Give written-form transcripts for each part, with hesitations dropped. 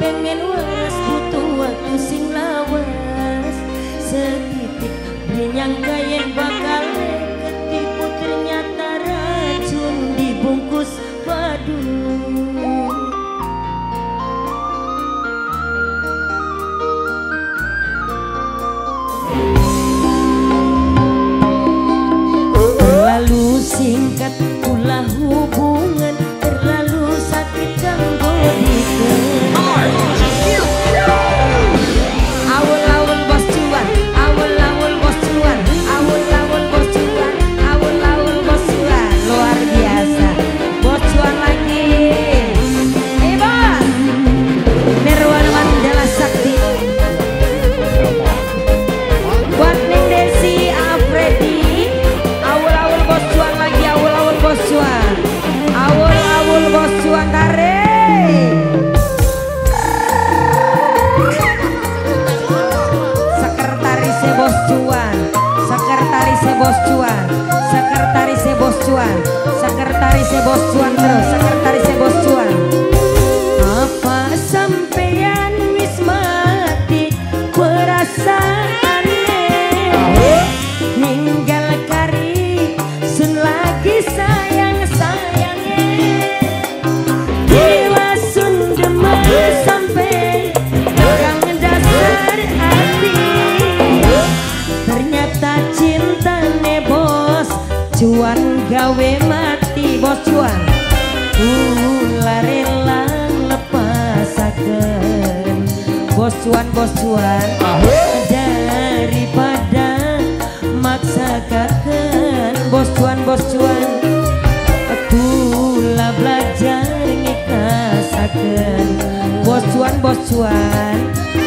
pengen waras butuh waktu sing lawas setitik nyangka yang bakal ketipu ternyata racun dibungkus madu. Terlalu singkat pula hubungan, terlalu sakit kanggo dikenal. Awul-awul bos cuan, awul-awul bos cuan, awul-awul bos cuan, awul-awul bos cuan. Luar biasa, bos cuan lagi. Bos, Nirwana Mandala Sakti. Buat Neng Desi Afridi, awul-awul bos cuan lagi, awul-awul bos cuan, awul-awul bos cuan tarik. Sekretarisnya bos cuan, sekretarisnya bos cuan, sekretarisnya bos cuan, sekretarisnya bos cuan terus, sekretarisnya bos cuan. Apa sampeyan wis mati perasaane ninggal kari sun lagi sayang-sayangnya dewa sun demen sampai tegang dasar hati ternyata cintane bos cuan gawe mati bos cuan rela lepasaken bos cuan daripada maksakaken bos cuan kula belajar ngikasaken bos cuan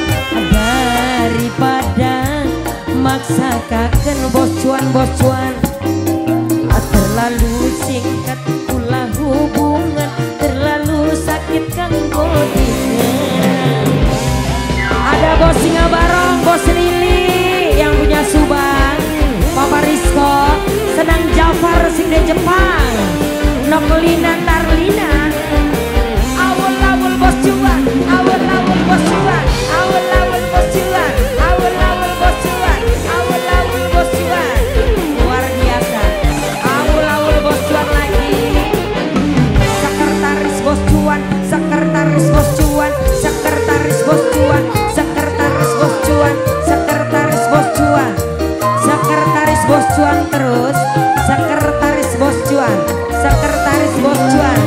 daripada maksakaken bos cuan terlalu singkat pula hubungan, terlalu sakit kanggo dikenal. Ada bos Singa Barong, bos Lili yang punya Subang, Papa Rizko, Senang Jafar sing di Jepang, Noklina Tarlina. Awul-awul bos cuan, awul-awul bos cuan, awul-awul bos cuan, awul-awul bos cuan, awul-awul bos cuan. Luar biasa, awul-awul bos cuan lagi. Sekretaris bos cuan, sekretaris bos cuan, sekretaris bos cuan, sekretaris bos cuan, sekretaris bos cuan, sekretaris bos cuan terus, sekretaris bos cuan, sekretaris bos cuan.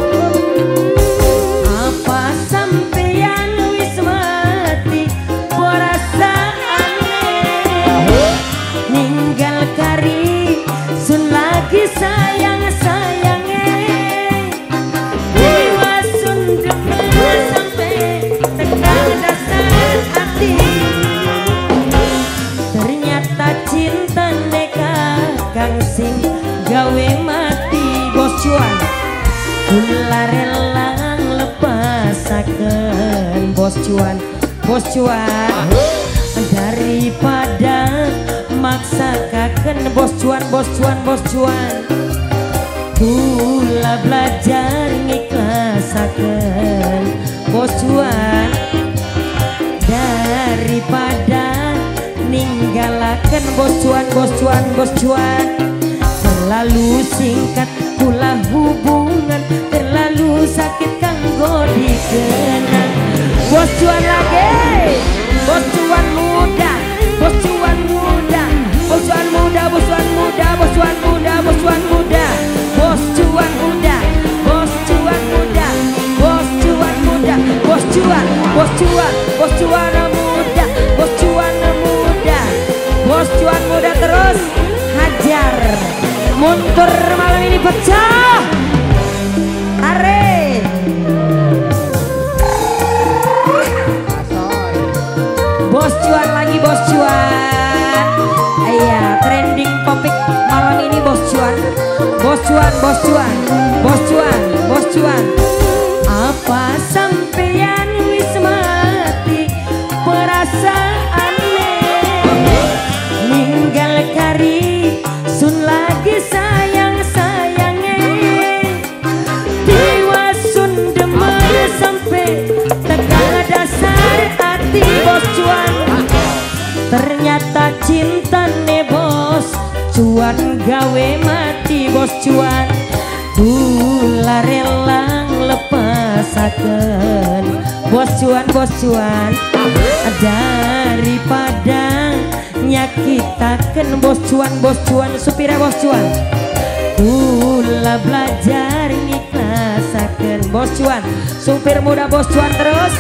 Apa sampeyan wis mati perasaane ninggal kari sun lagi sayang-sayangnya dewa sun demen sampai tegang dasar hati ternyata cinta neka kang sing gawe mati bos cuan kula rela lepasaken bos cuan daripada maksakaken bos cuan kula belajar ngiklasaken bos cuan daripada ninggalaken bos cuan terlalu singkat pula hubungan, terlalu sakit kanggo dikenal bos cuan lagi, bos cuan muda, bos cuan muda, bos cuan muda, bos cuan muda, bos cuan muda, bos cuan muda, bos cuan muda, bos cuan muda, bos cuan muda, bos cuan, bos cuan, bos cuan muda, bos cuan muda, bos cuan muda terus hajar mundur malam ini pecah tarik bos cuan lagi bos cuan iya trending topik malam ini bos cuan bos cuan bos cuan bos cuan bos cuan apa sampeyan wis mati perasaane ninggal kari sun lagi sayang-sayangnya dewa sun demen sampai tegang cuan gawe mati bos cuan kula rela lepasaken bos cuan daripada nyakitaken bos cuan supirnya bos cuan kula belajar ngiklasaken bos cuan supir muda bos cuan terus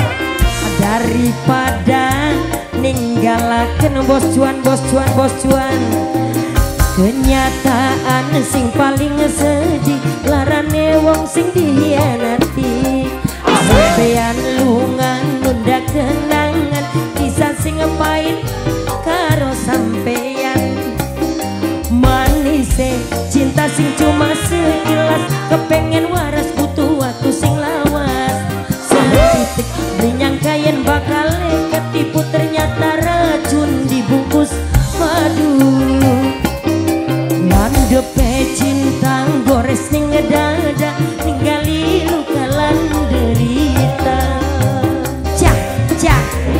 daripada ninggalaken bos cuan kenyataan sing paling sedih larane wong sing dihianati sampeyan lungan nunda kenangan kisah sing pahit karo sampeyan manise cinta sing cuma sekilas kepengen waras butuh waktu sing lawas setitik menyangka yen bakal ketipu ternyata racun dibungkus madu landepe cinta gores ning dada ninggali luka lan derita cak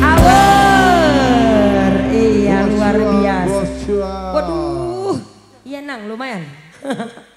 awur iya luar biasa waduh iya nang lumayan